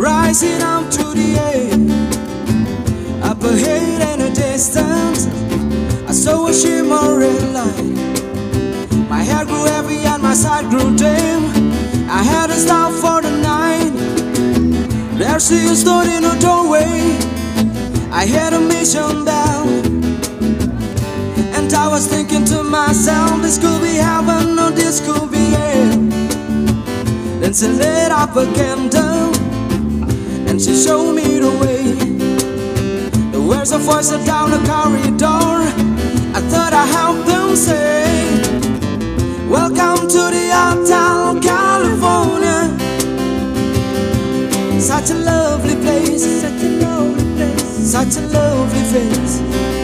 rising up to the air. Up ahead in a distance, I saw a shimmering light. My head grew heavy and my sight grew dim. I had to stop for the night. There she stood in a doorway. I had a mission down, and I was thinking to myself, this could be heaven or this could be hell. Then she lit up a candle and she showed me the way. The words of voice down the corridor, I thought I helped them say, welcome to the Hotel California. Such a lovely place, such a lovely place, such a lovely face.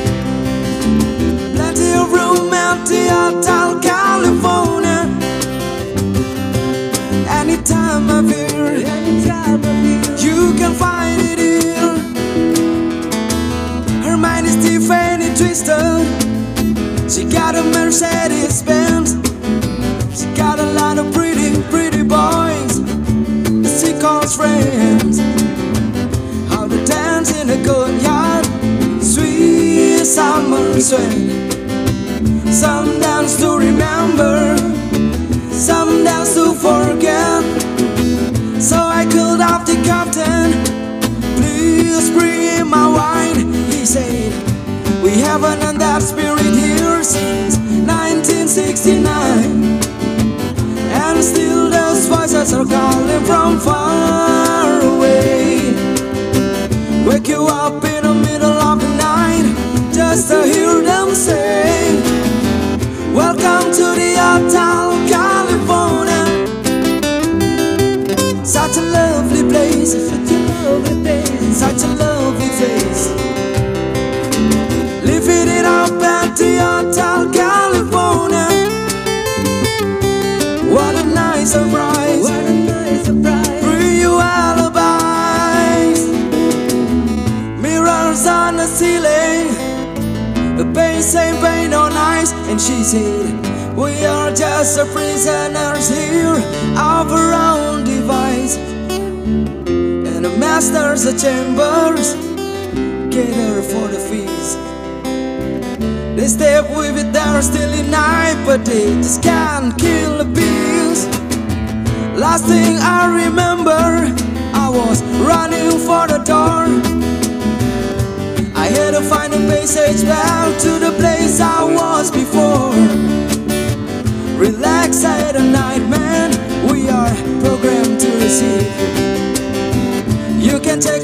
Plenty of room at the Hotel California. Anytime I'm here, you can find it here. Her mind is deep and twisted. She got a Mercedes Benz. She got a lot of pretty, pretty boys that she calls friends. How to dance in a good yard, sweet summer sweat. Some dance to remember, some dance to forget. So I called up the captain, please bring in my wine. He said, we haven't had that spirit here since 1969. And still those voices are calling from far away. Wake you up in the middle of the night just to hear them say, welcome to the Hotel California. Such a lovely place, such a lovely place, such a lovely face. Living it up at the Hotel California. What a nice surprise, what a nice surprise. Bring you alibis. Mirrors on the ceiling, the paint same paint on ice. And she said, we are just prisoners here of our own device. And the masters of chambers gather for the feast. They step with it there still in night, but they just can't kill the beast. Last thing I remember, I was running for the door. I had to find a passage back to the place I was before. Relax at a night, man, we are programmed to receive. You can take